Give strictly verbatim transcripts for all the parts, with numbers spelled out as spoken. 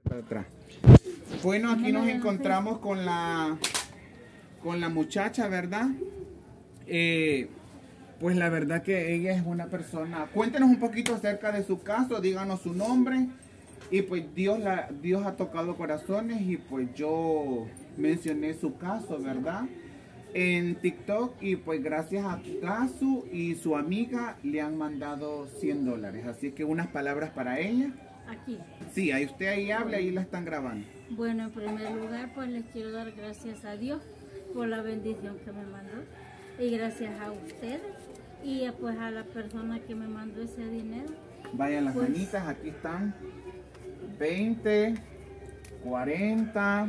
para atrás. Bueno, aquí nos encontramos con la con la muchacha, ¿verdad? Eh, pues la verdad que ella es una persona. Cuéntenos un poquito acerca de su caso, díganos su nombre. Y pues Dios, la, Dios ha tocado corazones y pues yo mencioné su caso, ¿verdad? En TikTok, y pues gracias a Gasu y su amiga le han mandado cien dólares. Así que unas palabras para ella. Aquí. Sí, ahí usted ahí habla, ahí la están grabando. Bueno, en primer lugar, pues les quiero dar gracias a Dios por la bendición que me mandó. Y gracias a ustedes y pues a la persona que me mandó ese dinero. Vayan las pues, manitas, aquí están. veinte, cuarenta,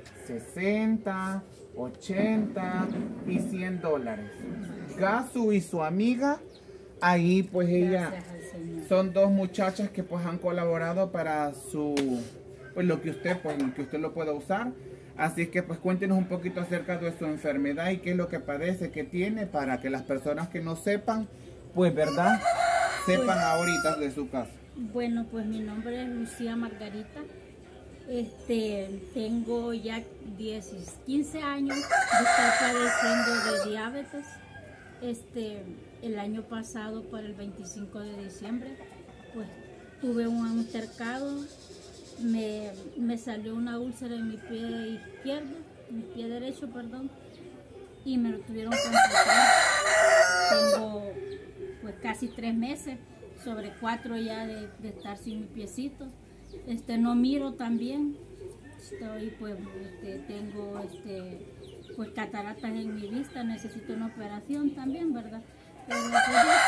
sesenta, ochenta y cien dólares. Gasu y su amiga, ahí pues ella, son dos muchachas que pues han colaborado para su, pues lo que usted, pues lo que usted lo pueda usar. Así que pues cuéntenos un poquito acerca de su enfermedad y qué es lo que padece, qué tiene, para que las personas que no sepan, pues verdad, sepan pues, ahorita de su caso. Bueno, pues mi nombre es Lucía Margarita. Este, tengo ya diez, quince años de estar padeciendo de diabetes. Este, el año pasado, por el veinticinco de diciembre, pues tuve un altercado, me, me salió una úlcera en mi pie izquierdo, en mi pie derecho, perdón, y me lo tuvieron que amputar. Tengo pues casi tres meses, sobre cuatro ya de, de estar sin mi piecito. Este, no miro también, estoy pues, este, tengo este, pues cataratas en mi vista, necesito una operación también, ¿verdad? Pero pues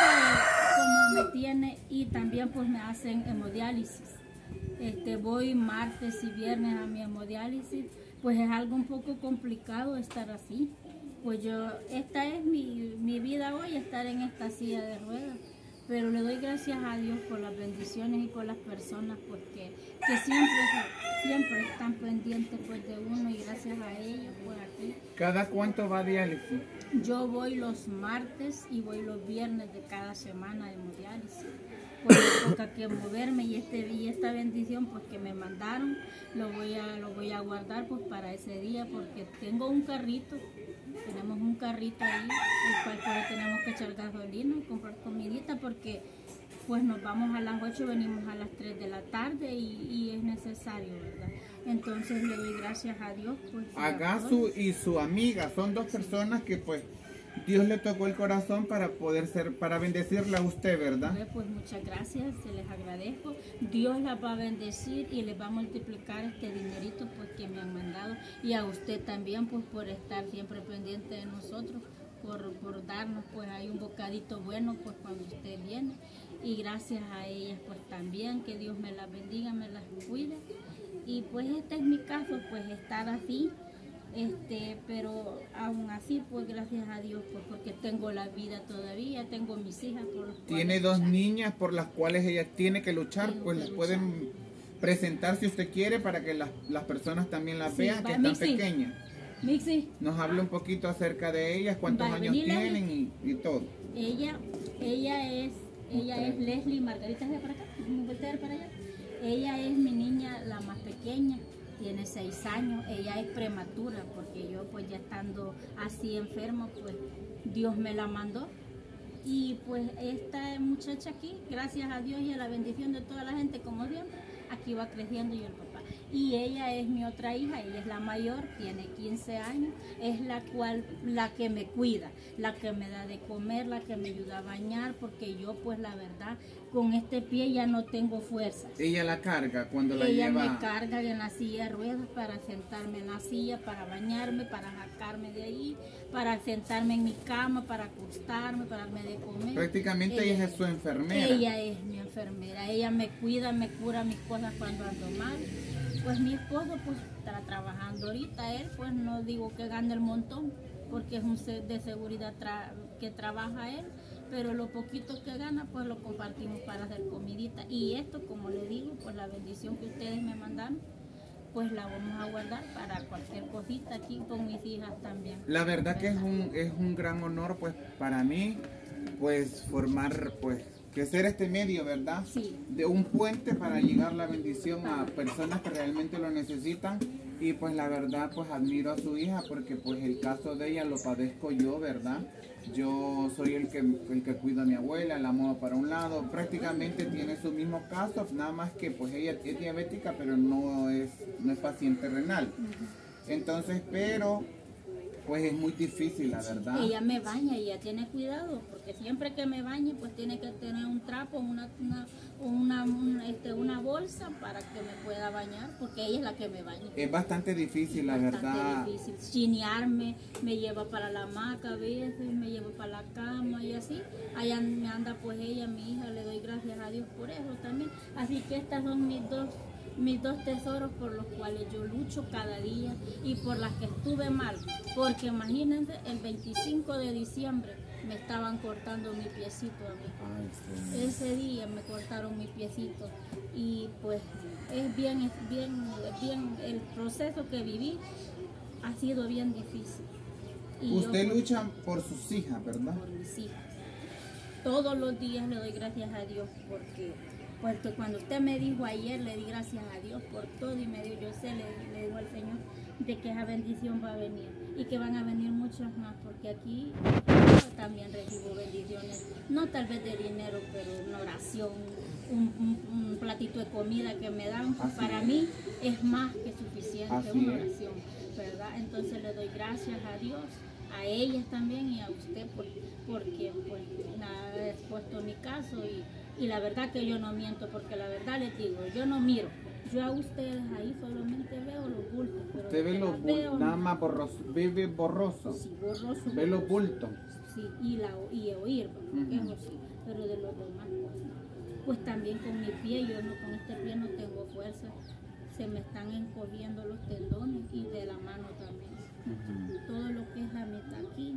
eso como me tiene, y también pues me hacen hemodiálisis. Este, voy martes y viernes a mi hemodiálisis, pues es algo un poco complicado estar así. Pues yo, esta es mi, mi vida hoy, estar en esta silla de ruedas. Pero le doy gracias a Dios por las bendiciones y por las personas pues, que, que siempre, siempre están pendientes pues, de uno, y gracias a ellos pues aquí. ¿Cada cuánto va a diálisis? Yo voy los martes y voy los viernes de cada semana de diálisis. Pues me toca que moverme, y, este, y esta bendición pues que me mandaron lo voy a, lo voy a guardar pues para ese día, porque tengo un carrito. Tenemos un carrito ahí, el cual pues, tenemos que echar gasolina y comprar comidita, porque pues nos vamos a las ocho, venimos a las tres de la tarde y, y es necesario, ¿verdad? Entonces le doy gracias a Dios. Pues, a Gasu y su amiga, son dos personas que pues Dios le tocó el corazón para poder ser, para bendecirla a usted, ¿verdad? Pues muchas gracias, se les agradezco. Dios las va a bendecir y les va a multiplicar este dinerito pues que me han mandado, y a usted también pues por estar siempre pendiente de nosotros, por, por darnos pues ahí un bocadito bueno pues cuando usted viene, y gracias a ellas pues también, que Dios me las bendiga, me las cuide. Y pues este es mi caso, pues estar así. Este, pero aún así, pues gracias a Dios, pues porque tengo la vida todavía, tengo mis hijas por las tiene dos luchar. niñas por las cuales ella tiene que luchar, tengo pues las pueden presentar si usted quiere, para que las, las personas también las sí, vean, que están Mixi. pequeñas. Mixi. Nos hable un poquito acerca de ellas, cuántos va, años tienen y, y todo. Ella, ella es, ella es Leslie Margarita, ¿de para acá? para allá? Ella es mi niña, la más pequeña. Tiene seis años, ella es prematura, porque yo pues ya estando así enferma, pues Dios me la mandó. Y pues esta muchacha aquí, gracias a Dios y a la bendición de toda la gente, como siempre, aquí va creciendo, y el papá. Y ella es mi otra hija, ella es la mayor, tiene quince años, es la cual, la que me cuida, la que me da de comer, la que me ayuda a bañar, porque yo pues la verdad, con este pie ya no tengo fuerzas. Ella la carga cuando la ella lleva. Ella me carga en la silla de ruedas para sentarme en la silla, para bañarme, para sacarme de ahí, para sentarme en mi cama, para acostarme, para darme de comer. Prácticamente ella, ella es su enfermera. Ella es mi enfermera, ella me cuida, me cura mis cosas cuando ando mal. Pues mi esposo pues está trabajando ahorita, él pues no digo que gane el montón, porque es un set de seguridad tra que trabaja él, pero lo poquito que gana pues lo compartimos para hacer comidita. Y esto, como le digo, pues la bendición que ustedes me mandan, pues la vamos a guardar para cualquier cosita aquí con mis hijas también. La verdad que es un, es un gran honor pues para mí, pues formar pues que ser este medio, ¿verdad? Sí. De un puente para llegar la bendición a personas que realmente lo necesitan. Y pues la verdad, pues admiro a su hija porque pues el caso de ella lo padezco yo, ¿verdad? Yo soy el que, el que cuido a mi abuela, la muevo para un lado. Prácticamente tiene su mismo caso, nada más que pues ella es diabética, pero no es, no es paciente renal. Entonces, pero pues es muy difícil, la verdad. Ella me baña y ella tiene cuidado, porque siempre que me bañe, pues tiene que tener un trapo, una, una, una, una, este, una bolsa para que me pueda bañar, porque ella es la que me baña. Es bastante difícil, la bastante verdad. difícil. Chinearme, me lleva para la hamaca a veces, me lleva para la cama y así. Allá me anda pues ella, mi hija, le doy gracias a Dios por eso también. Así que estas son mis dos mis dos tesoros por los cuales yo lucho cada día y por las que estuve mal, porque imagínense, el veinticinco de diciembre me estaban cortando mi piecito a mí. Ay, sí. Ese día me cortaron mi piecito y pues es bien, es bien, es bien, el proceso que viví ha sido bien difícil. Y Usted yo, lucha por sus hijas, ¿verdad? por mis hijas. Todos los días le doy gracias a Dios porque Porque cuando usted me dijo ayer, le di gracias a Dios por todo y me dio, yo sé, le, le digo al Señor, de que esa bendición va a venir y que van a venir muchas más, porque aquí yo también recibo bendiciones, no tal vez de dinero, pero una oración, un, un, un platito de comida que me dan, Así para es. mí es más que suficiente, Así una es. oración, ¿verdad? Entonces le doy gracias a Dios, a ellas también y a usted, por, porque pues nada, he expuesto mi caso y Y la verdad que yo no miento, porque la verdad les digo, yo no miro. Yo a ustedes ahí solamente veo los bultos. Pero Usted ve que los las bultos, veo, nada no. más borroso, vive borroso. Sí, borroso. Ve los bultos. Sí, y, la, y oír, porque Ujú. eso sí, pero de los demás pues, no. Pues también con mi pie, yo no, con este pie no tengo fuerza. Se me están encogiendo los tendones y de la mano también. Ujú. Todo lo que es la mitad aquí,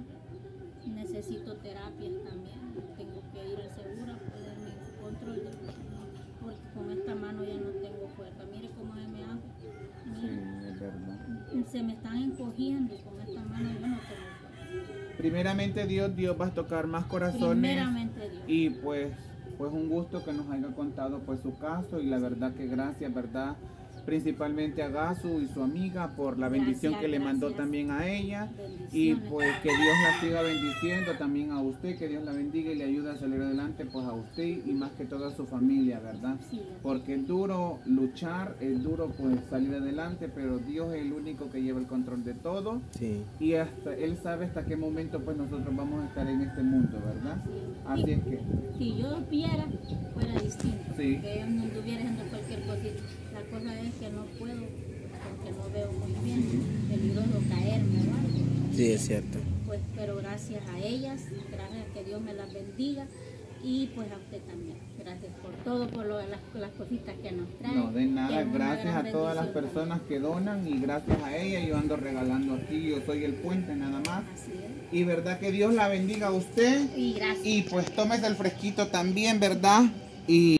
necesito terapias también. Tengo que ir al seguro a poner mi control de, porque con esta mano ya no tengo fuerza. Mire cómo se me hace. Sí, Mire, es verdad. se me están encogiendo y con esta mano yo no tengo fuerza. Primeramente Dios, Dios va a tocar más corazones. Primeramente Dios. Y pues, pues un gusto que nos haya contado pues su caso y la verdad que gracias, ¿verdad? Principalmente a Gasu y su amiga por la bendición Gracias, que le mandó gracias. también a ella. Bendiciones. Y pues que Dios la siga bendiciendo también a usted, que Dios la bendiga y le ayude a salir adelante pues a usted y más que todo a su familia, ¿verdad? Sí. Porque es duro luchar, es duro pues salir adelante, pero Dios es el único que lleva el control de todo. Sí. Y hasta Él sabe hasta qué momento pues nosotros vamos a estar en este mundo, ¿verdad? Así Sí. es que, Si yo viera, fuera distinto. Sí. Que yo no estuviera haciendo cualquier cosita. La cosa es que no puedo, porque no veo muy bien. Peligroso caerme o algo. Sí, es cierto. Pues, pero gracias a ellas, gracias a que Dios me las bendiga. Y pues a usted también. Gracias por todo, por lo, las, las cositas que nos traen. no, de nada, que es una gracias gran a todas las bendición. personas que donan y gracias a ella yo ando regalando aquí, yo soy el puente nada más. Así es. Y verdad que Dios la bendiga a usted Y gracias. y pues tómese el fresquito también, ¿verdad? Y